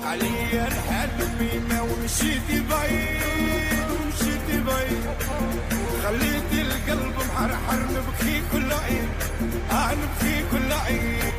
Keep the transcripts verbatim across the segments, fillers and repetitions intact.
عليا الحال مينا ومشيتي بعيد ومشيتي بعيد، خليتي القلب محرحر نبكي كل عيد، اه نبكي كل عيد.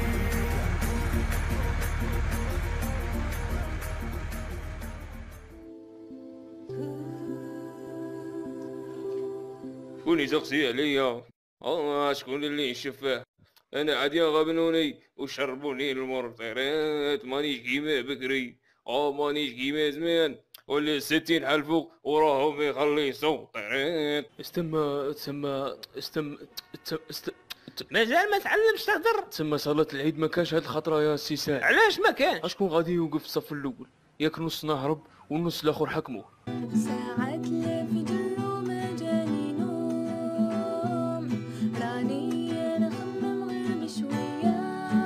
شكون يسقسي عليا؟ اه شكون اللي يشفاه؟ انا عادي غبنوني وشربوني المرطرات، مانيش كيما بكري، اه مانيش كيما زمان، ولا الستين حلفو وراهم يخلصوا طيرات. استم تسمى استم است مازال ما تعلمش تهدر. تسمى صلاة العيد ما كانش هاد الخطرة يا سي سعد. علاش ما كانش؟ اشكون غادي يوقف في الصف الاول؟ ياك نصنا هرب والنص الاخر حكموه. ساعات لا في جرو ما جاني نوم، راني نخمم غير بشوية،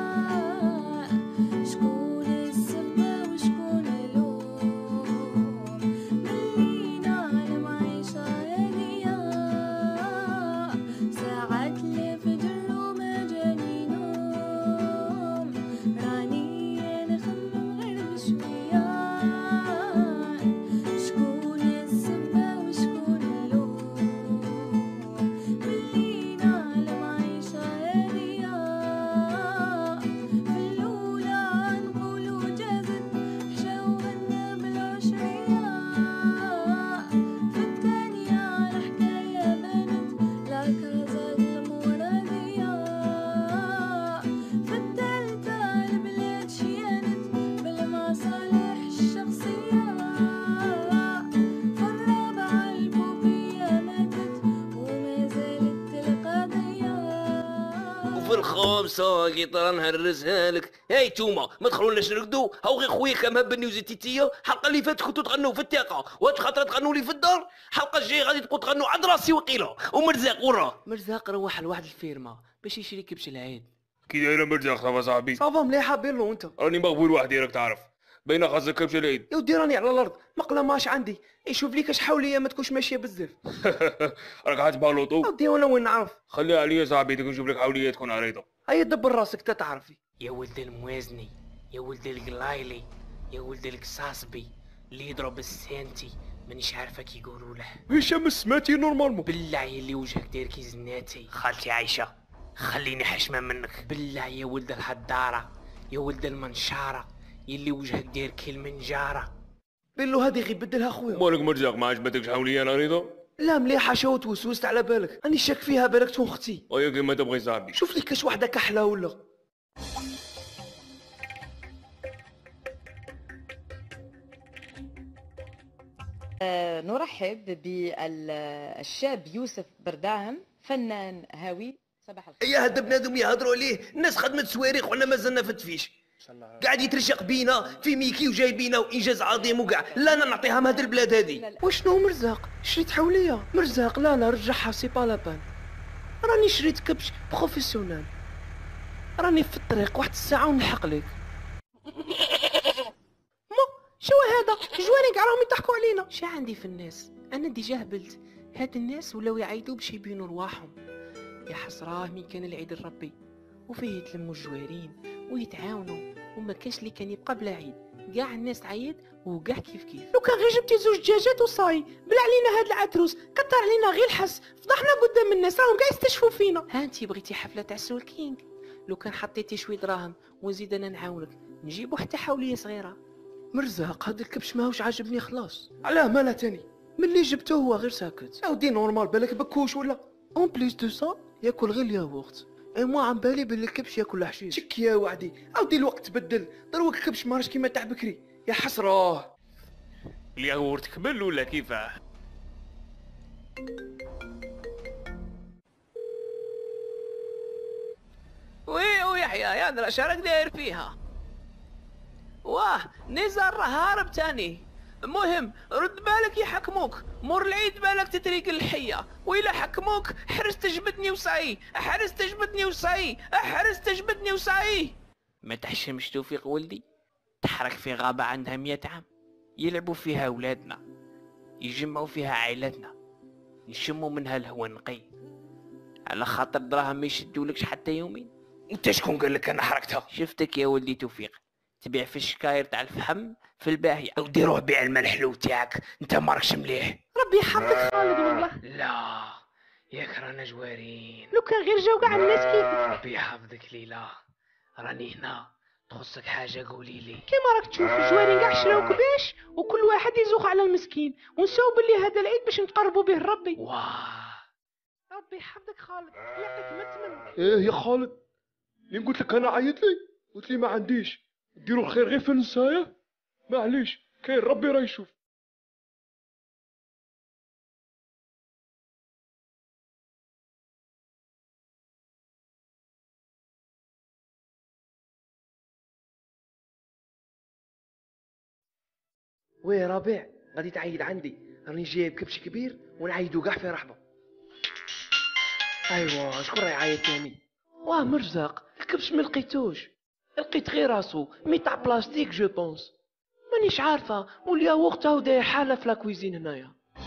شكون السبب وشكون اللوم، ملينا على معيشة هادية. ساعات لا في جرو ما جاني نوم، راني نخمم غير بشوية، شكون السبب وشكون اللوم، ملينا على معيشة هادية. في الأولى نقولو جازت حشاونا بالعشرية، في الثانية الحكاية بانت لا كازا المرادية، في الثالثة البلاد شيانت بالمصالح الشخصية، في الرابعة البوبية ماتت وما زالت القضية. وفي الخامسة قيطرة نهرسها لك. هاي توما ما تخلوناش نرقدو، هاو غير خويا مهبني وزيتيتية. الحلقة اللي فاتت كنتو تغنوا في الثقة، وهاد خاطر تغنوا لي في الدار. الحلقة الجاية غادي تبقوا تغنوا عند راسي وقيلة. ومرزاق وراه مرزاق روح لواحد الفيرما باش يشري كبش العيد. كي داير مرزاق صافا صاحبي؟ صافا مليحة بيرلو انت. راني مغبول وحدي راك تعرف، باينه خاصك كبش العيد. يا ودي راني على الارض مقله ماش عندي، يشوف ليك اش حوليه ما تكونش ماشيه بزاف. راك عاد بالوطو. يا ودي وانا وين نعرف. خليها عليا صاحبي، تكون نشوف لك حوليه تكون عريضه. هيا دبر راسك تا تعرفي. يا ولد الموازني، يا ولد القلايلي، يا ولد القصاصبي، اللي يضرب السانتي مانيش عارفه كي يقولوا له. هشام سمعتي نورمالمون. بالله اللي وجهك داير كي زناتي. خالتي عايشه خليني حشمه منك. بالله يا ولد الحداره، يا ولد المنشاره، يلي وجهك داير كي المنجاره. بيرلو هذه غير بدلها خويا. مالك مرزاق ما عجبتكش حوليه عريضه؟ لا مليحه شوت وسوست على بالك، راني شاك فيها بالك تكون اختي. ويا كيما تبغي صاحبي. شوف لي كاش وحده كحله ولا. نرحب بالشاب يوسف برداهم، فنان هاوي. صباح الخير. يا هاد بنادم يهضروا عليه، الناس خدمت صواريخ وحنا مازلنا في التفيش. قاعد يترشق بينا في ميكي وجايبينا وانجاز عظيم وكاع. لا انا نعطيها من هاد البلاد هادي. وشنو مرزاق؟ شريت حوليه؟ مرزاق لا لا رجعها سي با لابان. راني شريت كبش بروفيسيونيل، راني في الطريق واحد الساعه ونلحق لك. ما شو هذا؟ جواني كاع راهم يضحكوا علينا. شا عندي في الناس؟ انا ديجا هبلت. هاد الناس ولاو يعيطوا باش يبينوا رواحهم. يا حسراه مين كان العيد الربي وفيه يتلموا الجوارين ويتعاونوا، وما كانش اللي كان يبقى بلا عيد. كاع الناس تعيد وكاع كيف كيف. لو كان غير جبتي زوج دجاجات وصاي، بلا علينا هاد العتروس، كتر علينا غير الحس، فضحنا قدام الناس راهم كاع يستشفوا فينا. ها انتي بغيتي حفله تاع سول كينغ، لو كان حطيتي شويه دراهم ونزيد انا نعاونك نجيبو حتى حوليه صغيره. مرزاق هاد الكبش ماهوش عاجبني خلاص. علاه مالا تاني؟ ملي جبتوه هو غير ساكت. اودي نورمال بالك بكوش ولا؟ اون بليس دو سا ياكل غير الياغورت. اي مو عم بالي بلي الكبش ياكل حشيش. شك يا وعدي، اودي الوقت تبدل، دروك الكبش مارش كيما تاع بكري. يا حسراه. الياغورت كمل ولا كيفاه؟ وي ويحيى يا درا شارك داير فيها. واه نزار راه هارب تاني. المهم رد بالك يحكموك، مور العيد بالك تتريق الحية، وإلا حكموك حرس تجبدني وصاي، حرس تجبدني وصاي، حرس تجبدني وصاي. ما تحشمش توفيق ولدي، تحرك في غابة عندها مية عام، يلعبوا فيها أولادنا، يجمعوا فيها عائلتنا، نشموا منها الهوا نقي، على خاطر دراهم ما يشدولكش حتى يومين. انت شكون قال لك انا حركتها؟ شفتك يا ولدي توفيق تبيع في الشكاير تاع الفحم في الباهية، او ديروه بيع الملحلو تاعك، انت ماركش مليح. ربي يحفظك خالد والله. لا ياك رانا جوارين. لو كان غير جاو كاع الناس كيفك. ربي يحفظك ليلى، راني هنا تخصك حاجه قولي لي. كيما راك تشوف الجوارين كاع شراو كباش وكل واحد يزوق على المسكين، ونساو باللي هذا العيد باش نتقربوا به لربي. واه ربي يحفظك خالد، يعطيك ما تمنى. ايه يا خالد، اللي قلت لك انا عيط لي قلت لي ما عنديش، ديروا الخير غير في النسايا، معليش كاين ربي راه يشوف. وي ربيع غادي تعيد عندي، راني جايب كبش كبير ونعيدو كاع في رحبه. ايوا شكون راه يعيط تاني؟ واه مرزاق، الكبش ما لقيتوش، لقيت غير راسو مي تاع بلاستيك جو بونس. مانيش عارفه، والياغورت هاو داير حاله في لاكويزين هنايا.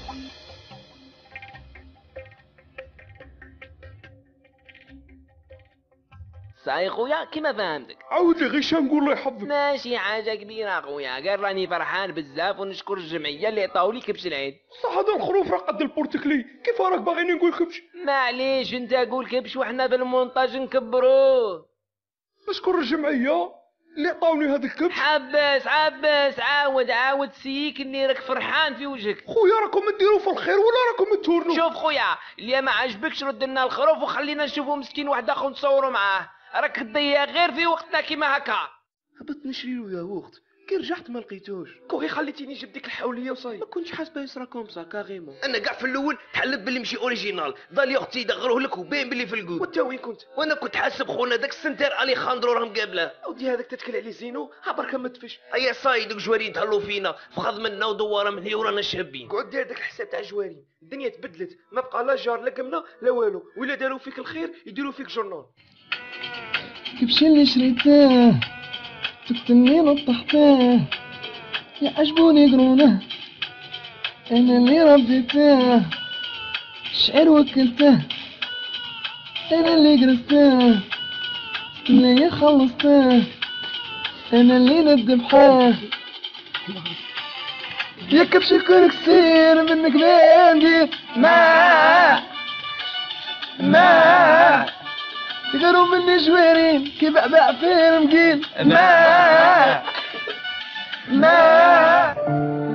صاي خويا كيما فهمتك. عاود لي غير شا نقول الله يحفظك. ماشي حاجه كبيره خويا، غير راني فرحان بزاف ونشكر الجمعيه اللي عطاولي كبش العيد. صح هذا الخروف راه قد البورتكلي، كيف راك باغيني نقول كبش؟ معليش انت قول كبش وحنا بالمونتاج نكبروه. نشكر الجمعيه اللي عطاوني هذا الكبش. حبس حبس عاود عاود سيك اني راك فرحان في وجهك. خويا راكم ديروا في الخير ولا راكم تورنوا؟ شوف خويا اللي ما عجبكش رد لنا الخروف وخلينا نشوفوا مسكين واحد اخر نتصوروا معاه، راك تضيع غير في وقتنا كيما هكا. هبط نشري له ياغورت، كي رجعت ما لقيتوش. كوغي خليتيني جبت ديك الحوليه وصاي، ما كنتش حاسبه يصرا كومسا كاريمون. انا كاع في الاول تحلف باللي ماشي اوريجينال، ضال اختي يدغروه لك وباين باللي في الكود. وانت وين كنت؟ وانا كنت حاسب خونا داك السنتر اليخاندرو راه مقابله. اودي هذاك تتكل عليه زينو، ها بركه ما تفش. ايا صاي دوك جوارين تهلو فينا، فخذ منا ودواره من هي ورانا شابين. قعد دير داك الحساب تاع جوارين، الدنيا تبدلت، ما بقى لا جار لا قمنا لا والو، ولا داروا فيك الخير يديروا فيك جورنال. كبش اللي شريته تكتني نطحته، يعجبوني قرونه انا اللي ربيته، شعر وكلته انا اللي قرسته، اللي خلصته انا اللي نذبحه. يا كبش الكركسير منك ما ندير ما ما يغيروا مني جوارين كي بعبع في المقيل ما ما